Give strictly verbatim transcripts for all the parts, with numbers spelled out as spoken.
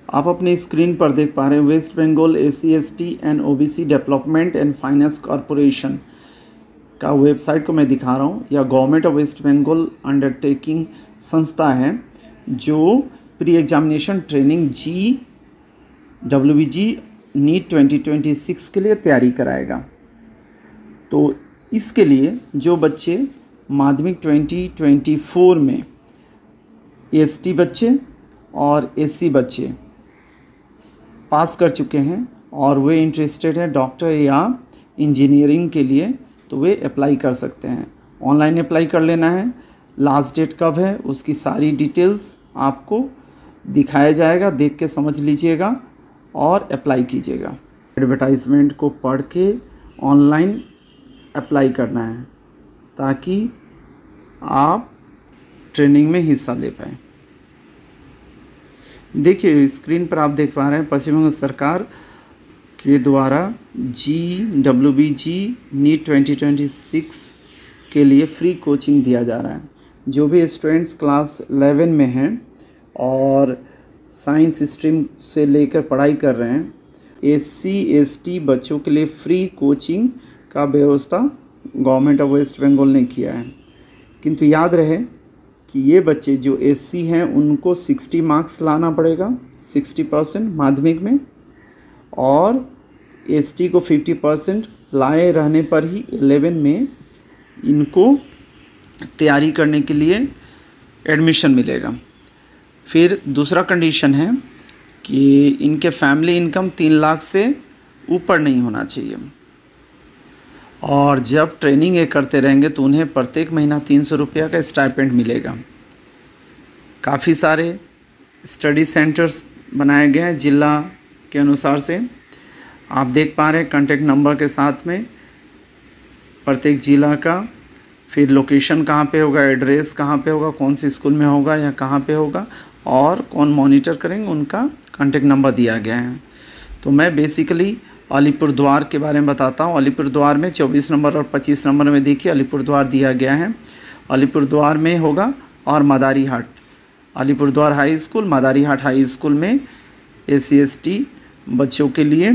आप अपनी स्क्रीन पर देख पा रहे हैं West Bengal S C S T and O B C development and finance corporation का वेबसाइट को मैं दिखा रहा हूँ। यह government of West Bengal undertaking संस्था है जो pre examination training G W B G NEET twenty twenty six के लिए तैयारी कराएगा। तो इसके लिए जो बच्चे माध्यमिक ट्वेंटी ट्वेंटी फोर में एस टी बच्चे और एस सी बच्चे पास कर चुके हैं और वे इंटरेस्टेड है डॉक्टर या इंजीनियरिंग के लिए, तो वे अप्लाई कर सकते हैं। ऑनलाइन अप्लाई कर लेना है। लास्ट डेट कब है उसकी सारी डिटेल्स आपको दिखाया जाएगा, देख के समझ लीजिएगा और अप्लाई कीजिएगा। एडवर्टाइजमेंट को पढ़ के ऑनलाइन अप्लाई करना है ताकि आप ट्रेनिंग में हिस्सा ले पाएँ। देखिए स्क्रीन पर आप देख पा रहे हैं पश्चिम बंगाल सरकार के द्वारा G W B G NEET twenty twenty six के लिए फ्री कोचिंग दिया जा रहा है। जो भी स्टूडेंट्स क्लास इलेवन में हैं और साइंस स्ट्रीम से लेकर पढ़ाई कर रहे हैं, एस सी एस टी बच्चों के लिए फ्री कोचिंग का व्यवस्था गवर्नमेंट ऑफ वेस्ट बंगाल ने किया है। किंतु याद रहे कि ये बच्चे जो एस सी हैं उनको साठ मार्क्स लाना पड़ेगा, साठ परसेंट माध्यमिक में, और एस टी को पचास परसेंट लाए रहने पर ही इलेवन में इनको तैयारी करने के लिए एडमिशन मिलेगा। फिर दूसरा कंडीशन है कि इनके फैमिली इनकम तीन लाख से ऊपर नहीं होना चाहिए, और जब ट्रेनिंग ये करते रहेंगे तो उन्हें प्रत्येक महीना तीन सौ रुपया का स्टाइपेंड मिलेगा। काफ़ी सारे स्टडी सेंटर्स बनाए गए हैं ज़िला के अनुसार से, आप देख पा रहे हैं कॉन्टैक्ट नंबर के साथ में प्रत्येक ज़िला का, फिर लोकेशन कहाँ पे होगा, एड्रेस कहाँ पे होगा, कौन सी स्कूल में होगा या कहाँ पे होगा और कौन मॉनिटर करेंगे, उनका कॉन्टैक्ट नंबर दिया गया है। तो मैं बेसिकली अलीपुरद्वार के बारे में बताता हूँ। अलीपुरद्वार में चौबीस नंबर और पच्चीस नंबर में देखिए अलीपुरद्वार दिया गया है। अलीपुरद्वार में होगा और मदारी हाट, Alipurduar high school, Madarihat high school में एस सी एस टी बच्चों के लिए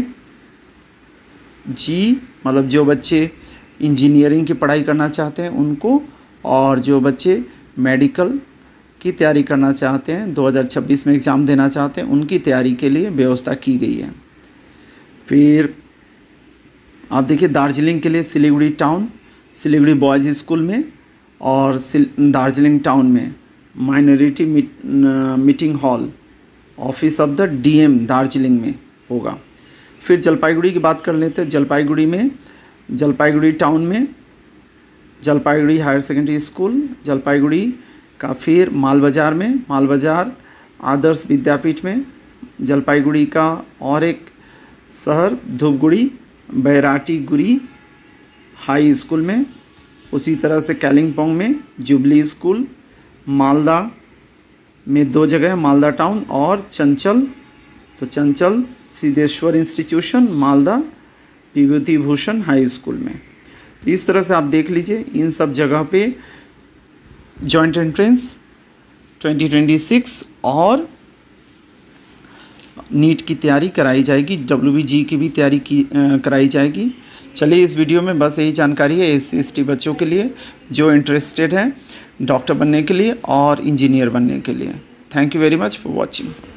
जी मतलब जो बच्चे इंजीनियरिंग की पढ़ाई करना चाहते हैं उनको, और जो बच्चे मेडिकल की तैयारी करना चाहते हैं, दो हज़ार छब्बीस में एग्ज़ाम देना चाहते हैं, उनकी तैयारी के लिए व्यवस्था की गई है। फिर आप देखिए दार्जिलिंग के लिए Siliguri town, Siliguri boys school में और दार्जिलिंग टाउन में minority meet, meeting hall office of the D M Darjeeling में होगा। फिर जलपाईगुड़ी की बात कर लेते हैं। जलपाईगुड़ी में जलपाईगुड़ी टाउन में Jalpaiguri higher secondary school Jalpaiguri का, फिर माल बाज़ार में माल बाज़ार आदर्श विद्यापीठ में जलपाईगुड़ी का, और एक शहर धूपगुड़ी बैराटीगुड़ी हाई स्कूल में, उसी तरह से कालिम्पोंग में जुबली स्कूल, मालदा में दो जगह है, मालदा टाउन और चंचल, तो Chanchal Siddheswar institution Malda Bibhuti Bhushan high school में। तो इस तरह से आप देख लीजिए इन सब जगह पे joint entrance twenty twenty six और नीट की तैयारी कराई जाएगी, डब्ल्यू बी जी की भी तैयारी की आ, कराई जाएगी। चलिए इस वीडियो में बस यही जानकारी है एस सी एस टी बच्चों के लिए जो इंटरेस्टेड हैं डॉक्टर बनने के लिए और इंजीनियर बनने के लिए। Thank you very much for watching.